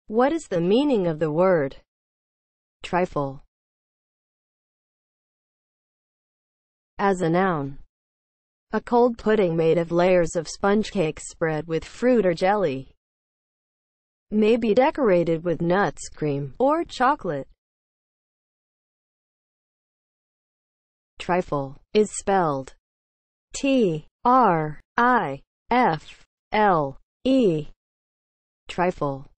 What is the meaning of the word trifle as a noun? A cold pudding made of layers of sponge cake spread with fruit or jelly. May be decorated with nuts, cream, or chocolate. Trifle is spelled T-R-I-F-L-E. Trifle.